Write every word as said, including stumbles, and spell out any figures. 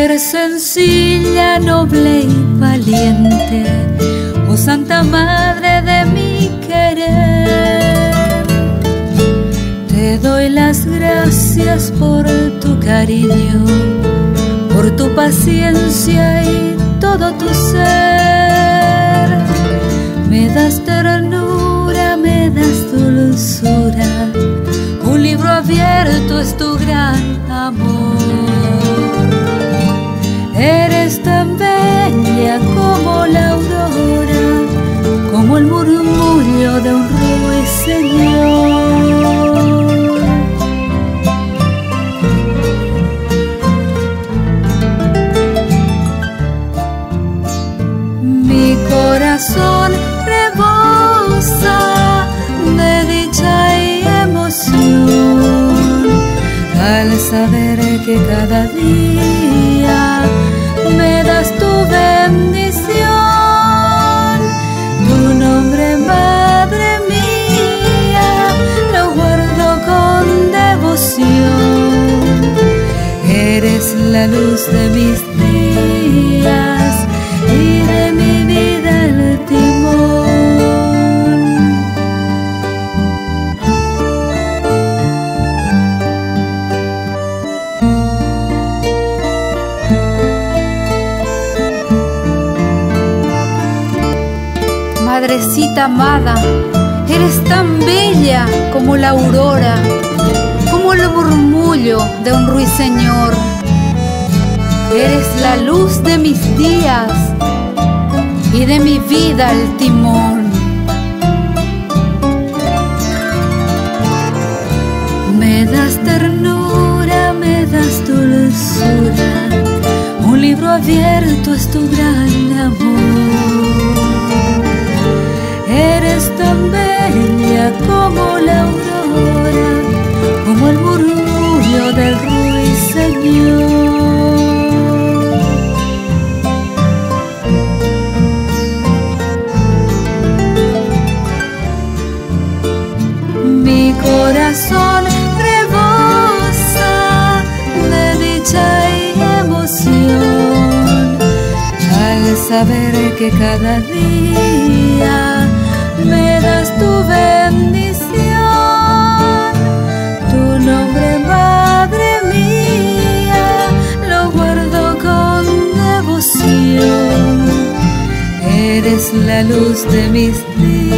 mujer sencilla, noble y valiente, oh Santa Madre de mi querer. Te doy las gracias por tu cariño, por tu paciencia y todo tu ser. Me das ternura, me das dulzura, un libro abierto es tu gran amor. Eres tan bella como la aurora, como el murmullo de un ruiseñor. Mi corazón rebosa de dicha y emoción al saber que cada día me das tu bendición. Tu nombre, Madre mía, lo guardo con devoción. Eres la luz de mis días y de mi vida el timón. Madrecita amada, eres tan bella como la aurora, como el murmullo de un ruiseñor. Eres la luz de mis días y de mi vida el timón. Me das ternura, me das dulzura, un libro abierto es tu gran amor. Eres tan bella como la aurora, como el murmullo del ruiseñor. Mi corazón rebosa de dicha y emoción al saber que cada día me das tu bendición. Tu nombre, Madre mía, lo guardo con devoción. Eres la luz de mis días